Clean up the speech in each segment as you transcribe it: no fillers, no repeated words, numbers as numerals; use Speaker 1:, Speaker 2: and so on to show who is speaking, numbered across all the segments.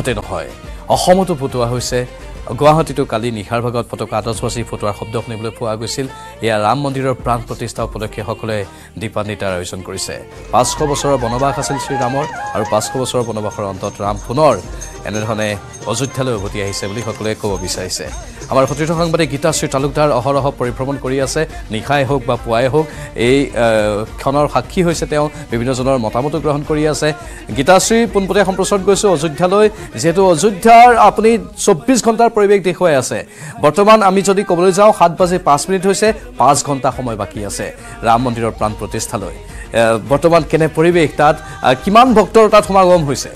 Speaker 1: তাতে নহয় অসমতো ফুটোৱা হৈছে গুৱাহাটীতো কালি নিশাৰ ভাগত পতাকা আতচবাজি ফুটোৱাৰ শব্দ শুনিবলৈ পোৱা গৈছিল এয়া ৰাম মন্দিৰৰ প্ৰাণ প্ৰতিষ্ঠা উপলক্ষে সকলে দীপান্বিতাৰ আয়োজন কৰিছে 500 বছৰৰ বনবাস আছিল শ্ৰীৰামৰ আৰু 500 বছৰৰ বনবাসৰ অন্তত ৰাম পুনৰ এনেধৰণে অযোধ্যালৈ উভতি আহিছে বুলি সকলে ক'ব বিচাৰিছে আমাৰ প্ৰতিনিধি সাংবাদিক গীতাশ্ৰী তালুকদাৰ অহৰহ পৰিভ্ৰমণ কৰি আছে নিশাই হোক বা পুৱাই হোক এই ক্ষণৰ সাক্ষী হৈছে তেওঁ বিভিন্ন জনৰ মতামত গ্ৰহণ কৰি আছে গীতাশ্ৰী পোনপটীয়া সম্প্ৰচাৰত গৈছো অযোধ্যালৈ যেহেতু অযোধ্যাৰ আপুনি 24 ঘণ্টাৰ পৰিবেশ দেখুৱাই আছে বৰ্তমান আমি যদি ক'বলৈ যাওঁ 7:05 হৈছে 5 ঘণ্টা সময় বাকি আছে ৰাম মন্দিৰৰ প্ৰাণ প্ৰতিষ্ঠালৈ বৰ্তমান কেনে পৰিবেশ তাত কিমান ভক্তৰ তাত সমাগম হৈছে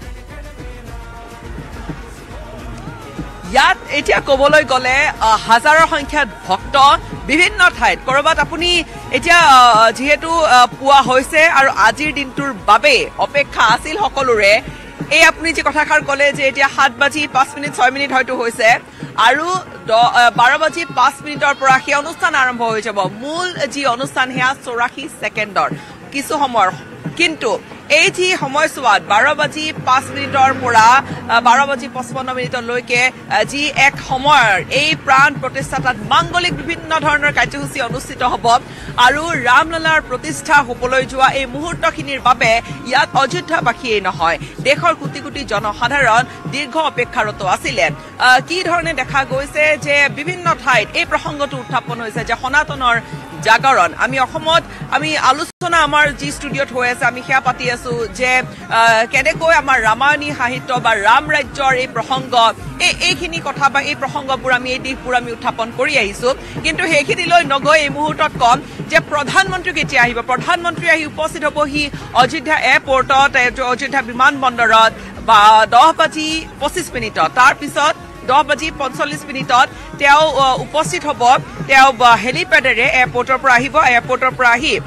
Speaker 2: ইয়াত এতিয়া ক'বলৈ গ'লে হাজাৰৰ সংখ্যাত ভক্ত বিভিন্ন ঠাইত কৰবাত আপুনি এতিয়া যেহেতু পুৱা হৈছে আৰু আজিৰ দিনটোৰ বাবে অপেক্ষা আছিল সকলোৰে এই আপুনি যে কথাষাৰ ক'লে যে এতিয়া 7:05 হয়তো হৈছে আৰু 12:05 পৰা সেই অনুষ্ঠান আৰম্ভ হৈ যাব মূল যি অনুষ্ঠান হেয়া 84 ছেকেণ্ডৰ কিছু সময়ৰ কিন্তু এই যি সময়ছোৱাত 12:05 পৰা 12:55 লৈকে যি এক সময়ৰ এই প্ৰাণ প্ৰতিষ্ঠাত মাংগলিক বিভিন্ন ধৰণৰ কাৰ্যসূচী অনুষ্ঠিত হ'ব আৰু ৰামলালাৰ প্ৰতিষ্ঠা হ'বলৈ যোৱা এই মুহূৰ্তখিনিৰ বাবে ইয়াত অযোধ্যাবাসীয়ে নহয় দেশৰ কোটি কোটি জনসাধাৰণ দীৰ্ঘ অপেক্ষাৰত আছিলে কি ধৰণে দেখা গৈছে যে বিভিন্ন ঠাইত এই প্ৰসংগটো উত্থাপন হৈছে যে সনাতনৰ জাগৰণ আমি অসমত আমি আলোচনা আমাৰ জি ষ্টুডিঅ'ত হৈ আছে আমি সেয়া পাতি আছো যে কেনেকৈ আমাৰ ৰামায়ণী সাহিত্য বা ৰাম ৰাজ্যৰ এই প্ৰসংগ এইখিনি কথা বা এই প্ৰসংগবোৰ আমি এই দিশবোৰ আমি উত্থাপন কৰি আহিছো কিন্তু সেইখিনিলৈ নগৈ এই মুহূৰ্তত কম যে প্ৰধানমন্ত্ৰী কেতিয়া আহিব প্ৰধানমন্ত্ৰী আহি উপস্থিত হ'বহি অযোধ্যা এয়াৰপৰ্টত অযোধ্যা বিমানবন্দৰত বা 10:25 তাৰপিছত 10:45 তেওঁ উপস্থিত হ'ব তেওঁ হেলিপ্যাডেৰে এয়াৰপৰ্টৰ পৰা আহিব এয়াৰপৰ্টৰ পৰা আহি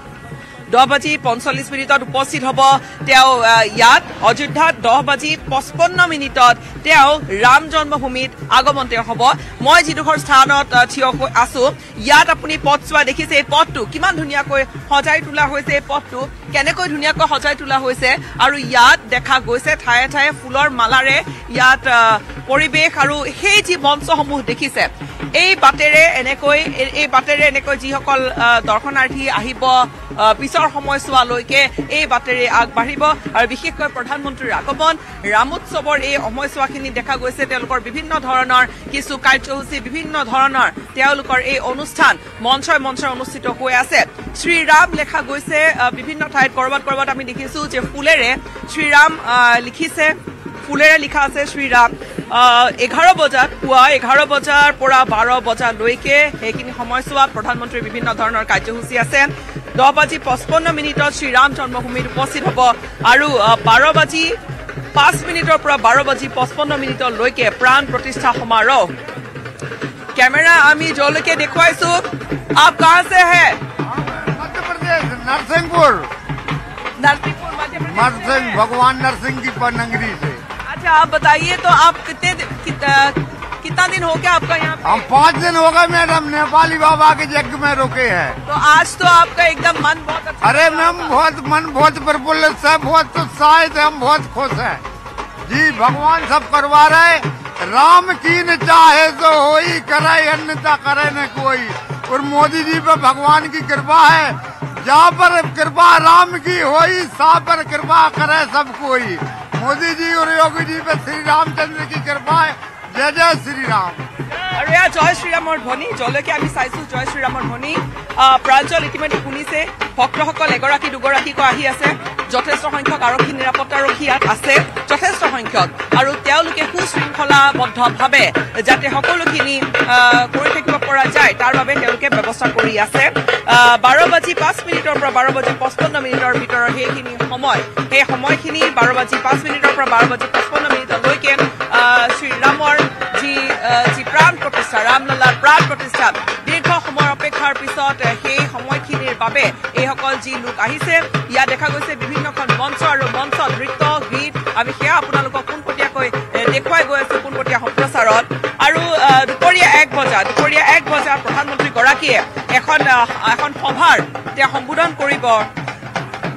Speaker 2: 10:45 উপস্থিত হ'ব তেওঁ ইয়াত অযোধ্যাত 10:55 তেওঁ ৰাম জন্মভূমিত আগমন তেওঁ হ'ব মই যিডোখৰ স্থানত থিয় হৈ আছো ইয়াত আপুনি পথ চোৱা দেখিছে এই পথটো কিমান ধুনীয়াকৈ সজাই তোলা হৈছে এই পথটো কেনেকৈ ধুনীয়াকৈ সজাই তোলা হৈছে আৰু ইয়াত দেখা গৈছে ঠায়ে ঠায়ে ফুলৰ মালাৰে ইয়াত পৰিবেশ আৰু সেই যি মঞ্চসমূহ দেখিছে এই বাটেৰে এনেকৈ যিসকল দৰ্শনাৰ্থী আহিব পিছৰ সময়ছোৱালৈকে এই বাটেৰে আগবাঢ়িব আৰু বিশেষকৈ প্ৰধানমন্ত্ৰীৰ আগমন ৰামোৎসৱৰ এই সময়ছোৱাখিনি দেখা গৈছে তেওঁলোকৰ বিভিন্ন ধৰণৰ কিছু কাৰ্যসূচী বিভিন্ন ধৰণৰ তেওঁলোকৰ এই অনুষ্ঠান মঞ্চই অনুষ্ঠিত হৈ আছে শ্ৰীৰাম লেখা গৈছে বিভিন্ন ঠাইত কৰবাত আমি দেখিছো যে ফুলেৰে শ্ৰীৰাম লিখিছে ফুলেৰে লিখা আছে শ্ৰীৰাম 11 বজাত পুৱা 11 বজাৰ পৰা 12 বজালৈকে সেইখিনি সময়ছোৱাত প্ৰধানমন্ত্ৰীৰ বিভিন্ন ধৰণৰ কাৰ্যসূচী আছে 10:55 শ্ৰীৰাম জন্মভূমিত উপস্থিত হ'ব আৰু 12:05 পৰা 12:55 লৈকে প্ৰাণ প্ৰতিষ্ঠা সমাৰোহ कैमरा आमी जोलके देखवाइसु आप कहां से हैं
Speaker 3: मध्य प्रदेश नरसिंहपुर
Speaker 2: मध्य प्रदेश
Speaker 3: भगवान नरसिंह की नगरी से
Speaker 2: अच्छा आप बताइए तो आप कितना दिन हो गया आपका यहाँ
Speaker 3: हम 5 दिन हो गए मैडम नेपाली बाबा के यज्ञ में रुके हैं
Speaker 2: तो आज तो आपका एकदम मन बहुत अच्छा
Speaker 3: अरे मैम मन बहुत प्रफुल्लित है बहुत उत्साहित है हम बहुत खुश हैं जी भगवान सब करवा रहे राम की न चाहे तो होई करे अन्यथा करे न कोई और मोदी जी पे भगवान की कृपा है जहाँ पर कृपा राम की होई सा पर कृपा करे सब कोई मोदी जी और योगी जी पे श्री रामचंद्र की कृपा है जय जय श्री राम
Speaker 2: আৰু এয়া জয় শ্ৰীৰামৰ ধ্বনি যলৈকে আমি চাইছো জয় শ্ৰীৰামৰ ধ্বনি প্ৰাঞ্জল ইতিমধ্যে শুনিছে ভক্তসকল এগৰাকী দুগৰাকীকৈ আহি আছে যথেষ্ট সংখ্যক আৰক্ষী নিৰাপত্তাৰক্ষী ইয়াত আছে যথেষ্ট সংখ্যক আৰু তেওঁলোকে সুশৃংখলাবদ্ধভাৱে যাতে সকলোখিনি কৰি থাকিব পৰা যায় তাৰ বাবে তেওঁলোকে ব্যৱস্থা কৰি আছে 12:05 পৰা 12:55 ভিতৰৰ সেইখিনি সময় সেই সময়খিনি 12:05 পৰা 12:55 লৈকে শ্ৰীৰামৰ যি প্ৰাণ প্ৰতিষ্ঠা ৰামলালাৰ প্ৰাণ প্ৰতিষ্ঠা দীৰ্ঘ সময়ৰ অপেক্ষাৰ পিছত সেই সময়খিনিৰ বাবে এইসকল যি লোক আহিছে ইয়াত দেখা গৈছে বিভিন্নখন মঞ্চ আৰু মঞ্চত নৃত্য গীত আমি সেয়া আপোনালোকক পোনপটীয়াকৈ দেখুৱাই গৈ আছো পোনপটীয়া সম্প্ৰচাৰত আৰু দুপৰীয়া 1 বজাত প্ৰধানমন্ত্ৰীগৰাকীয়ে এখন সভাৰ তেওঁ সম্বোধন কৰিব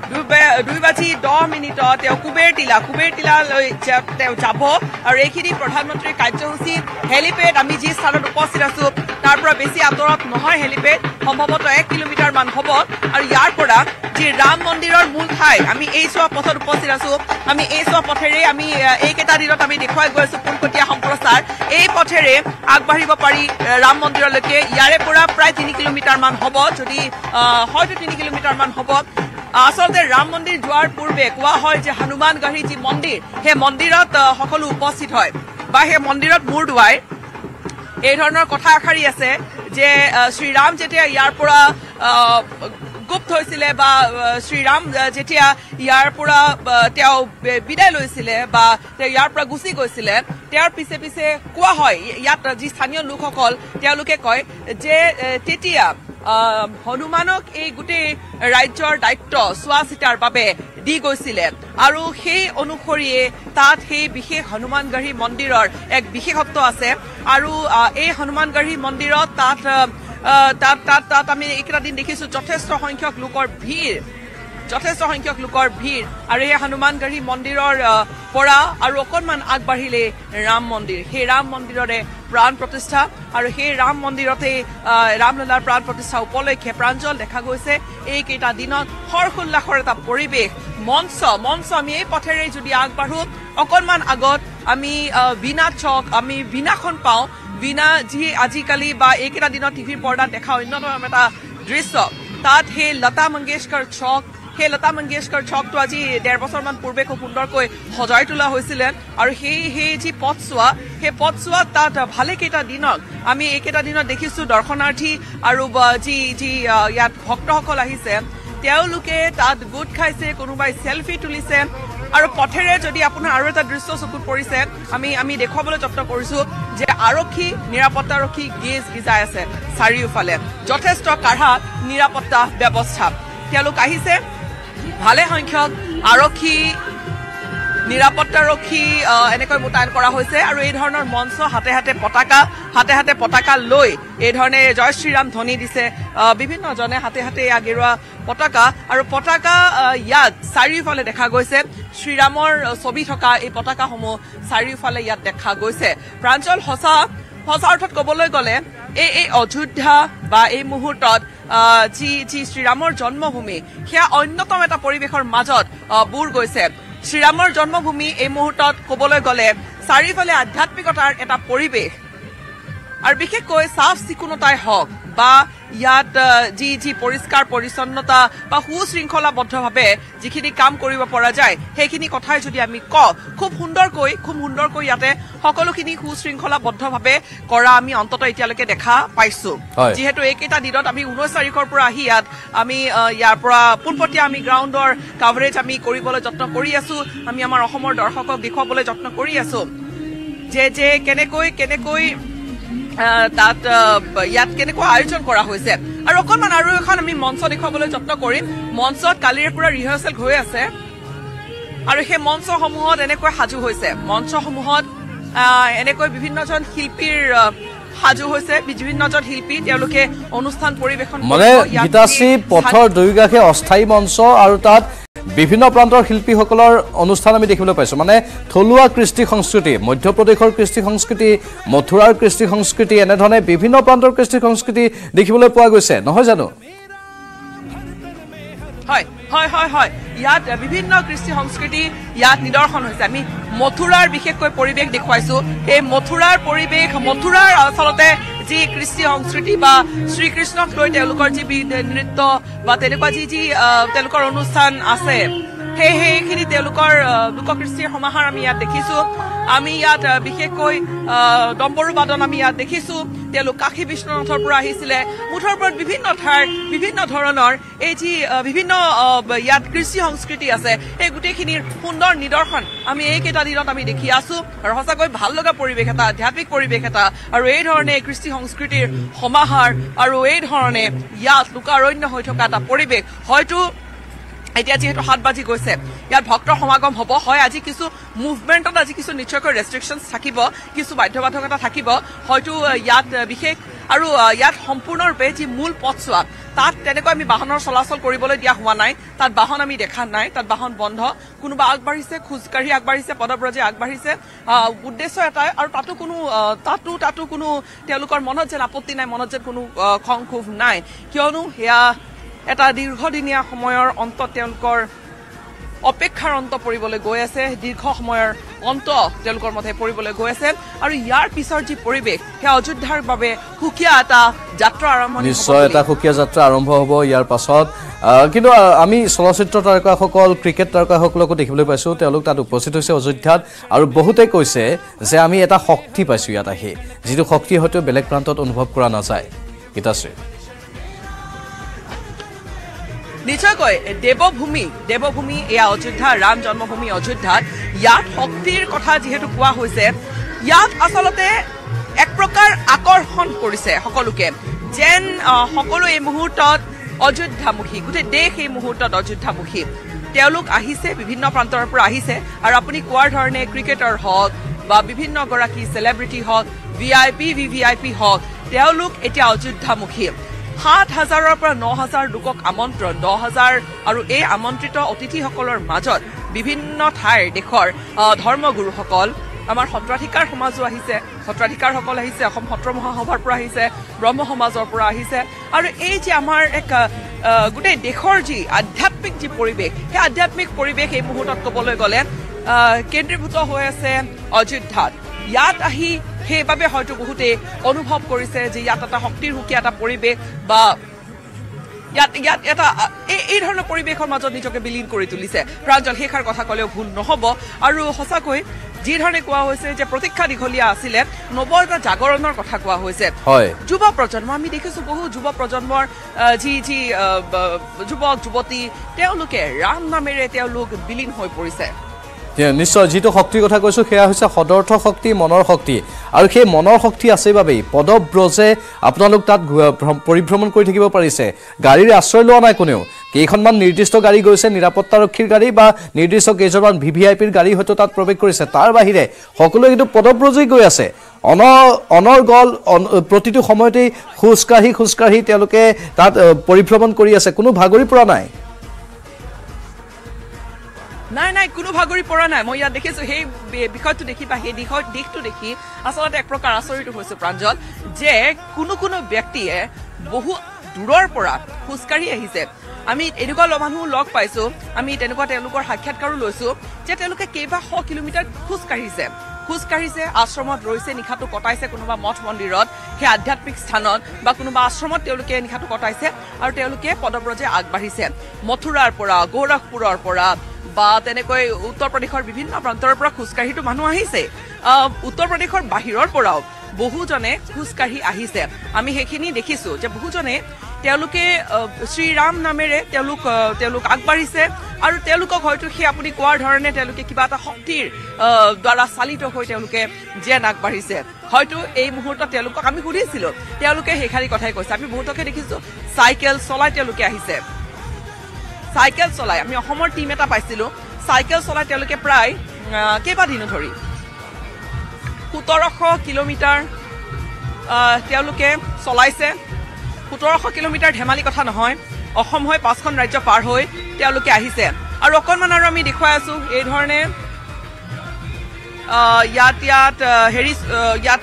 Speaker 2: 2:10 তেওঁ কুবেৰ টিলালৈ তেওঁ যাব আৰু এইখিনি প্ৰধানমন্ত্ৰীৰ কাৰ্যসূচী হেলিপেড আমি যি স্থানত উপস্থিত আছো তাৰ পৰা বেছি আঁতৰত নহয় হেলিপেড সম্ভৱতঃ 1 কিলোমিটাৰ মান হ'ব আৰু ইয়াৰ পৰা যি ৰাম মন্দিৰৰ মূল ঠাই আমি এই চোৱা পথত উপস্থিত আছো আমি এই চোৱা পথেৰে আমি এইকেইটা দিনত আমি দেখুৱাই গৈ আছো পোনপটীয়া সম্প্ৰচাৰ এই পথেৰে আগবাঢ়িব পাৰি ৰাম মন্দিৰলৈকে ইয়াৰে পৰা প্ৰায় 3 কিলোমিটাৰ মান হ'ব যদি হয়তো 3 কিলোমিটাৰ মান হ'ব আসলতে ৰাম মন্দিৰ যোৱাৰ পূৰ্বে কোৱা হয় যে হনুমানগঢ়ী যি মন্দিৰ সেই মন্দিৰত সকলো উপস্থিত হয় বা সেই মন্দিৰত মূৰ দুৱাই এই ধৰণৰ কথা আখাৰী আছে যে শ্ৰীৰাম যেতিয়া ইয়াৰ পৰা গুপ্ত হৈছিলে বা শ্ৰীৰাম যেতিয়া ইয়াৰ পৰা তেওঁ বিদায় লৈছিলে বা তেওঁ ইয়াৰ পৰা গুচি গৈছিলে তেওঁৰ পিছে পিছে কোৱা হয় ইয়াত যি স্থানীয় লোকসকল তেওঁলোকে কয় যে তেতিয়া হনুমানক এই গোটেই ৰাজ্যৰ দায়িত্ব চোৱা চিতাৰ বাবে দি গৈছিলে আৰু সেই অনুসৰিয়ে তাত সেই বিশেষ হনুমানগঢ়ী মন্দিৰৰ এক বিশেষত্ব আছে আৰু এই হনুমানগঢ়ী মন্দিৰত তাত আমি এইকেইটা দিন দেখিছো যথেষ্ট সংখ্যক লোকৰ ভিৰ আৰু এই হনুমানগঢ়ী মন্দিৰৰ পৰা আৰু অকণমান আগবাঢ়িলে ৰাম মন্দিৰ সেই ৰাম মন্দিৰৰে প্ৰাণ প্ৰতিষ্ঠা আৰু সেই ৰাম মন্দিৰতে ৰামলীলাৰ প্ৰাণ প্ৰতিষ্ঠা উপলক্ষে প্ৰাঞ্জল দেখা গৈছে এইকেইটা দিনত হৰ্ষোল্লাসৰ এটা পৰিৱেশ মঞ্চ আমি এই পথেৰে যদি আগবাঢ়ো অকণমান আগত আমি বীণা চক আমি বীণাখন পাওঁ বীণা যি আজিকালি বা এইকেইটা দিনত টিভিৰ পৰ্দাত দেখা অন্যতম এটা দৃশ্য তাত সেই লতা মংগেশকৰ চক সেই লতা মংগেশকৰ চকটো আজি 1.5 বছৰমান পূৰ্বে খুব সুন্দৰকৈ সজাই তোলা হৈছিলে আৰু সেই যি পথছোৱা তাত ভালেকেইটা দিনত আমি এইকেইটা দিনত দেখিছো দৰ্শনাৰ্থী আৰু যি ইয়াত ভক্তসকল আহিছে তেওঁলোকে তাত গোট খাইছে কোনোবাই সেলফি তুলিছে আৰু পথেৰে যদি আপোনাৰ আৰু এটা দৃশ্য চকুত পৰিছে আমি দেখুৱাবলৈ যত্ন কৰিছো যে নিৰাপত্তাৰক্ষী গেজ গিজাই আছে চাৰিওফালে যথেষ্ট কাঢ়া নিৰাপত্তা ব্যৱস্থা তেওঁলোক আহিছে ভালে সংখ্যক নিৰাপত্তাৰক্ষী এনেকৈ মোতায়েন কৰা হৈছে আৰু এই ধৰণৰ মঞ্চ হাতে হাতে পতাকা লৈ এই ধৰণে জয় শ্ৰীৰাম ধ্বনি দিছে বিভিন্নজনে হাতে আগেৰুৱা পতাকা আৰু পতাকা ইয়াত চাৰিওফালে দেখা গৈছে শ্ৰীৰামৰ ছবি থকা এই পতাকাসমূহ চাৰিওফালে ইয়াত দেখা গৈছে প্ৰাঞ্জল সঁচা অৰ্থত ক'বলৈ গ'লে এই অযোধ্যা বা এই মুহূৰ্তত যি শ্ৰীৰামৰ জন্মভূমি সেয়া অন্যতম এটা পৰিৱেশৰ মাজত বুৰ গৈছে শ্ৰীৰামৰ জন্মভূমি এই মুহূৰ্তত ক'বলৈ গ'লে চাৰিওফালে আধ্যাত্মিকতাৰ এটা পৰিৱেশ আৰু বিশেষকৈ চাফ চিকুণতাই হওক বা ইয়াত যি পৰিষ্কাৰ পৰিচ্ছন্নতা বা সুশৃংখলাবদ্ধভাৱে যিখিনি কাম কৰিব পৰা যায় সেইখিনি কথাই যদি আমি কওঁ খুব সুন্দৰকৈ ইয়াতে সকলোখিনি সুশৃংখলাবদ্ধভাৱে কৰা আমি অন্তত এতিয়ালৈকে দেখা পাইছো যিহেতু এইকেইটা দিনত আমি 19 তাৰিখৰ পৰা আহি ইয়াত আমি ইয়াৰ পৰা পোনপটীয়া আমি গ্ৰাউণ্ডৰ কাভাৰেজ আমি কৰিবলৈ যত্ন কৰি আছো আমি আমাৰ অসমৰ দৰ্শকক দেখুৱাবলৈ যত্ন কৰি আছো যে কেনেকৈ তাত ইয়াত কেনেকৈ আয়োজন কৰা হৈছে আৰু অকণমান আৰু এখন আমি মঞ্চ দেখুৱাবলৈ যত্ন কৰিম মঞ্চত কালিৰে পৰা ৰিহাৰ্চেল হৈ আছে আৰু সেই মঞ্চসমূহত এনেকৈ সাজু হৈছে মঞ্চসমূহত এনেকৈ বিভিন্নজন শিল্পীৰ সাজু হৈছে বিভিন্নজন শিল্পী তেওঁলোকে অনুষ্ঠান পৰিৱেশন
Speaker 1: মানে গীতাশ্ৰী পথৰ দুয়োকাষে অস্থায়ী মঞ্চ আৰু তাত বিভিন্ন প্ৰান্তৰ শিল্পীসকলৰ অনুষ্ঠান আমি দেখিবলৈ পাইছো মানে থলুৱা কৃষ্টি সংস্কৃতি মধ্যপ্ৰদেশৰ কৃষ্টি সংস্কৃতি মথুৰাৰ কৃষ্টি সংস্কৃতি এনেধৰণে বিভিন্ন প্ৰান্তৰ কৃষ্টি সংস্কৃতি দেখিবলৈ পোৱা গৈছে নহয় জানো
Speaker 2: হয় ইয়াত বিভিন্ন কৃষ্টি সংস্কৃতি ইয়াত নিদৰ্শন হৈছে আমি মথুৰাৰ বিশেষকৈ পৰিৱেশ দেখুৱাইছো এই মথুৰাৰ পৰিৱেশ মথুৰাৰ আচলতে যি কৃষ্টি সংস্কৃতি বা শ্ৰীকৃষ্ণক লৈ তেওঁলোকৰ যি নৃত্য বা তেনেকুৱা যি তেওঁলোকৰ অনুষ্ঠান আছে সেইখিনি তেওঁলোকৰ লোককৃষ্টিৰ সমাহাৰ আমি ইয়াত দেখিছো আমি ইয়াত বিশেষকৈ ডম্বৰু বাদন আমি ইয়াত দেখিছো তেওঁলোক কাশী বিশ্বনাথৰ পৰা আহিছিলে মুঠৰ ওপৰত বিভিন্ন ধৰণৰ এই যি বিভিন্ন ইয়াত কৃষ্টি সংস্কৃতি আছে এই গোটেইখিনিৰ সুন্দৰ নিদৰ্শন আমি এইকেইটা দিনত আমি দেখি আছো আৰু সঁচাকৈ ভাল লগা পৰিৱেশ এটা আধ্যাত্মিক পৰিৱেশ এটা আৰু এই ধৰণে কৃষ্টি সংস্কৃতিৰ সমাহাৰ আৰু এই ধৰণে ইয়াত লোকাৰণ্য হৈ থকা এটা পৰিৱেশ হয়তো এতিয়া যেহেতু 7 বাজি গৈছে ইয়াত ভক্তৰ সমাগম হ'ব হয় আজি কিছু মুভমেণ্টত আজি কিছু নিশ্চয়কৈ ৰেষ্ট্ৰিকশ্যনছ থাকিব কিছু বাধ্যবাধকতা থাকিব হয়তো ইয়াত বিশেষ আৰু ইয়াত সম্পূৰ্ণৰূপে যি মূল পথছোৱা তাত তেনেকৈ আমি বাহনৰ চলাচল কৰিবলৈ দিয়া হোৱা নাই তাত বাহন আমি দেখা নাই তাত বাহন বন্ধ কোনোবা আগবাঢ়িছে খুজকাঢ়ি আগবাঢ়িছে পদব্ৰজে আগবাঢ়িছে উদ্দেশ্য এটা আৰু তাতো কোনো তেওঁলোকৰ মনত যেন আপত্তি নাই মনত যেন কোনো খং ক্ষোভ নাই কিয়নো সেয়া এটা দীৰ্ঘদিনীয়া সময়ৰ অন্তত তেওঁলোকৰ অপেক্ষাৰ অন্ত পৰিবলৈ গৈ আছে দীৰ্ঘ সময়ৰ অন্ত তেওঁলোকৰ মতে পৰিবলৈ গৈ আছে আৰু ইয়াৰ পিছৰ যি পৰিৱেশ সেই অযোধ্যাৰ বাবে সুকীয়া এটা যাত্ৰা আৰম্ভণি
Speaker 1: নিশ্চয় এটা সুকীয়া যাত্ৰা আৰম্ভ হ'ব ইয়াৰ পাছত কিন্তু আমি চলচ্চিত্ৰ তাৰকাসকল ক্ৰিকেট তাৰকাসকলকো দেখিবলৈ পাইছোঁ তেওঁলোক তাত উপস্থিত হৈছে অযোধ্যাত আৰু বহুতে কৈছে যে আমি এটা শক্তি পাইছোঁ ইয়াত আহি যিটো শক্তি হয়তো বেলেগ প্ৰান্তত অনুভৱ কৰা নাযায় গীতাশ্ৰী
Speaker 2: নিশ্চয়কৈ দেৱভূমি এয়া অযোধ্যা ৰাম জন্মভূমি অযোধ্যাত ইয়াত শক্তিৰ কথা যিহেতু কোৱা হৈছে ইয়াত আচলতে এক প্ৰকাৰ আকৰ্ষণ কৰিছে সকলোকে যেন সকলো এই মুহূৰ্তত অযোধ্যামুখী গোটেই দেশ এই মুহূৰ্তত অযোধ্যামুখী তেওঁলোক আহিছে বিভিন্ন প্ৰান্তৰ পৰা আহিছে আৰু আপুনি কোৱাৰ ধৰণে ক্ৰিকেটৰ হওক বা বিভিন্ন গৰাকী চেলিব্ৰিটি হওক VVIP হওক তেওঁলোক এতিয়া অযোধ্যামুখী ৭,০০০ৰ পৰা ৯,০০০ লোকক আমন্ত্ৰণ ১০,০০০ আৰু এই আমন্ত্ৰিত অতিথিসকলৰ মাজত বিভিন্ন ঠাইৰ দেশৰ ধৰ্মগুৰুসকল আমাৰ সত্ৰাধিকাৰ সমাজো আহিছে সত্ৰাধিকাৰসকল আহিছে অসম সত্ৰ মহাসভাৰ পৰা আহিছে ব্ৰহ্ম সমাজৰ পৰা আহিছে আৰু এই যে আমাৰ এক গোটেই দেশৰ যি আধ্যাত্মিক যি পৰিৱেশ সেই আধ্যাত্মিক পৰিৱেশ এই মুহূৰ্তত ক'বলৈ গ'লে কেন্দ্ৰীভূত হৈ আছে অযোধ্যাত ইয়াত আহি সেইবাবে হয়তো বহুতে অনুভৱ কৰিছে যে ইয়াত এটা শক্তিৰ সুকীয়া এটা পৰিৱেশ বা ইয়াত এটা এই ধৰণৰ পৰিৱেশৰ মাজত নিজকে বিলীন কৰি তুলিছে প্ৰাঞ্জল শেখাৰ কথা ক'লেও ভুল নহ'ব আৰু সঁচাকৈ যি ধৰণে কোৱা হৈছে যে প্ৰতীক্ষা দীঘলীয়া আছিলে নৱ এটা জাগৰণৰ কথা কোৱা হৈছে যুৱ প্ৰজন্ম আমি দেখিছোঁ বহু যুৱ প্ৰজন্মৰ যি যুৱক যুৱতী তেওঁলোকে ৰাম নামেৰে তেওঁলোক বিলীন হৈ পৰিছে
Speaker 1: নিশ্চয় যিটো শক্তিৰ কথা কৈছোঁ সেয়া হৈছে সদৰ্থ শক্তি মনৰ শক্তি আৰু সেই মনৰ শক্তি আছে বাবেই পদব্ৰজে আপোনালোক তাত পৰিভ্ৰমণ কৰি থাকিব পাৰিছে গাড়ীৰ আশ্ৰয় লোৱা নাই কোনেও কেইখনমান নিৰ্দিষ্ট গাড়ী গৈছে নিৰাপত্তাৰক্ষীৰ গাড়ী বা নিৰ্দিষ্ট কেইজনমান VVIPৰ গাড়ী হয়তো তাত প্ৰৱেশ কৰিছে তাৰ বাহিৰে সকলোৱে কিন্তু পদব্ৰজেই গৈ আছে অনৰ্গল প্ৰতিটো সময়তেই খোজকাঢ়ি তেওঁলোকে তাত পৰিভ্ৰমণ কৰি আছে কোনো ভাগৰি পৰা নাই
Speaker 2: নাই কোনো ভাগৰি পৰা নাই মই ইয়াত দেখিছোঁ সেই বিষয়টো দেখি বা সেই দিশটো দেখি আচলতে এক প্ৰকাৰ আচৰিত হৈছোঁ প্ৰাঞ্জল যে কোনো ব্যক্তিয়ে বহু দূৰৰ পৰা খোজকাঢ়ি আহিছে আমি এনেকুৱা মানুহ লগ পাইছোঁ আমি তেনেকুৱা তেওঁলোকৰ সাক্ষাৎকাৰো লৈছোঁ যে তেওঁলোকে কেইবা শ কিলোমিটাৰ খোজকাঢ়িছে আশ্ৰমত ৰৈছে নিশাটো কটাইছে কোনোবা মঠ মন্দিৰত সেই আধ্যাত্মিক স্থানত বা কোনোবা আশ্ৰমত তেওঁলোকে নিশাটো কটাইছে আৰু তেওঁলোকে পদব্ৰজে আগবাঢ়িছে মথুৰাৰ পৰা গোৰখপুৰৰ পৰা বা তেনেকৈ উত্তৰ প্ৰদেশৰ বিভিন্ন প্ৰান্তৰ পৰা খোজকাঢ়িটো মানুহ আহিছে উত্তৰ প্ৰদেশৰ বাহিৰৰ পৰাও বহুজনে খোজকাঢ়ি আহিছে আমি সেইখিনি দেখিছোঁ যে বহুজনে তেওঁলোকে শ্ৰীৰাম নামেৰে তেওঁলোক আগবাঢ়িছে আৰু তেওঁলোকক হয়তো সেই আপুনি কোৱাৰ ধৰণে তেওঁলোকে কিবা এটা শক্তিৰ দ্বাৰা চালিত হৈ তেওঁলোকে যেন আগবাঢ়িছে হয়তো এই মুহূৰ্তত তেওঁলোকক আমি সুধিছিলোঁ তেওঁলোকে সেইখানি কথাই কৈছে আমি বহুতকে দেখিছোঁ চাইকেল চলাই তেওঁলোকে আহিছে চাইকেল চলাই আমি অসমৰ টিম এটা পাইছিলোঁ চাইকেল চলাই তেওঁলোকে প্ৰায় কেইবাদিনো ধৰি ১৭০০ কিলোমিটাৰ তেওঁলোকে চলাইছে ১৭০০ কিলোমিটাৰ ধেমালি কথা নহয় অসম হৈ ৫খন ৰাজ্য পাৰ হৈ তেওঁলোকে আহিছে আৰু অকণমান আৰু আমি দেখুৱাই আছোঁ এই ধৰণে ইয়াত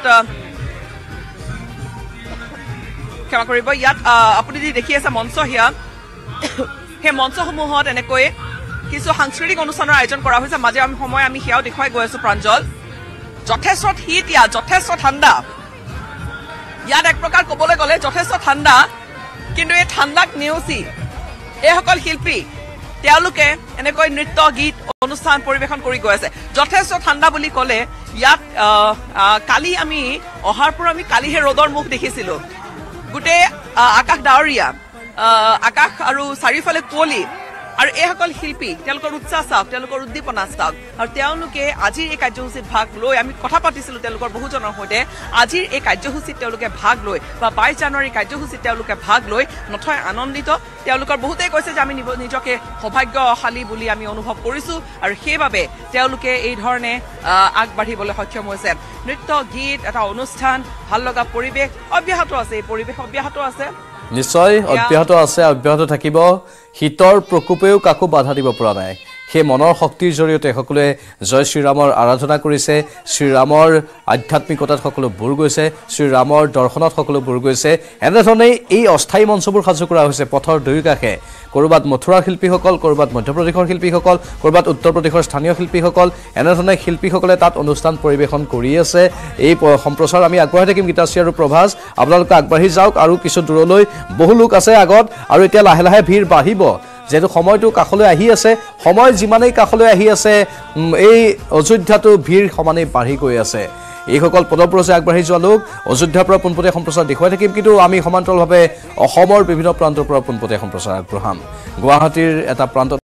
Speaker 2: ক্ষমা কৰিব ইয়াত আপুনি যি দেখি আছে মঞ্চ সেয়া সেই মঞ্চসমূহত এনেকৈ কিছু সাংস্কৃতিক অনুষ্ঠানৰ আয়োজন কৰা হৈছে মাজে সময় আমি সেয়াও দেখুৱাই গৈ আছোঁ প্ৰাঞ্জল যথেষ্ট শীত ইয়াত যথেষ্ট ঠাণ্ডা ইয়াত এক প্ৰকাৰ ক'বলৈ গ'লে যথেষ্ট ঠাণ্ডা কিন্তু এই ঠাণ্ডাক নেওচি এইসকল শিল্পী তেওঁলোকে এনেকৈ নৃত্য গীত অনুষ্ঠান পৰিৱেশন কৰি গৈ আছে যথেষ্ট ঠাণ্ডা বুলি ক'লে ইয়াত কালি আমি অহাৰ পৰা আমি কালিহে ৰ'দৰ মুখ দেখিছিলোঁ গোটেই আকাশ ডাৱৰীয়া আকাশ আৰু চাৰিওফালে কুঁৱলী আৰু এইসকল শিল্পী তেওঁলোকৰ উৎসাহ চাওক তেওঁলোকৰ উদ্দীপনা চাওক আৰু তেওঁলোকে আজিৰ এই কাৰ্যসূচীত ভাগ লৈ আমি কথা পাতিছিলোঁ তেওঁলোকৰ বহুজনৰ সৈতে আজিৰ এই কাৰ্যসূচীত তেওঁলোকে ভাগ লৈ বা ২২ জানুৱাৰী কাৰ্যসূচীত তেওঁলোকে ভাগ লৈ নথৈ আনন্দিত তেওঁলোকৰ বহুতেই কৈছে যে আমি নিজকে সৌভাগ্যশালী বুলি আমি অনুভৱ কৰিছোঁ আৰু সেইবাবে তেওঁলোকে এই ধৰণে আগবাঢ়িবলৈ সক্ষম হৈছে নৃত্য গীত এটা অনুষ্ঠান ভাল লগা পৰিৱেশ অব্যাহত আছে এই পৰিৱেশ অব্যাহত আছে
Speaker 1: নিশ্চয় অব্যাহত আছে, অব্যাহত থাকিব। শীতৰ প্ৰকোপেও কাকো বাধা দিব পৰা নাই। সেই মনৰ শক্তিৰ জৰিয়তে সকলোৱে জয় শ্ৰীৰামৰ আৰাধনা কৰিছে। শ্ৰীৰামৰ আধ্যাত্মিকতাত সকলো বুৰ গৈছে, শ্ৰীৰামৰ দৰ্শনত সকলো বুৰ গৈছে। এনেধৰণেই এই অস্থায়ী মঞ্চবোৰ সাজু কৰা হৈছে পথৰ দুয়োকাষে। ক'ৰবাত মথুৰাৰ শিল্পীসকল, ক'ৰবাত মধ্যপ্ৰদেশৰ শিল্পীসকল, ক'ৰবাত উত্তৰ প্ৰদেশৰ স্থানীয় শিল্পীসকল, এনেধৰণে শিল্পীসকলে তাত অনুষ্ঠান পৰিৱেশন কৰি আছে। এই সম্প্ৰচাৰ আমি আগবঢ়াই থাকিম। গীতাশ্ৰী আৰু প্ৰভাস, আপোনালোকে আগবাঢ়ি যাওক। আৰু কিছু দূৰলৈ বহু লোক আছে আগত, আৰু এতিয়া লাহে লাহে ভিৰ বাঢ়িব। যেহেতু সময়টো কাষলৈ আহি আছে, সময় যিমানেই কাষলৈ আহি আছে, এই অযোধ্যাটো ভিৰ সমানেই বাঢ়ি গৈ আছে। এইসকল পদব্ৰজে আগবাঢ়ি যোৱা লোক অযোধ্যাৰ পৰা পোনপটীয়া সম্প্ৰচাৰ দেখুৱাই থাকিম, কিন্তু আমি সমান্তৰালভাৱে অসমৰ বিভিন্ন প্ৰান্তৰ পৰা পোনপটীয়া সম্প্ৰচাৰ আগবঢ়াম। গুৱাহাটীৰ এটা প্ৰান্তত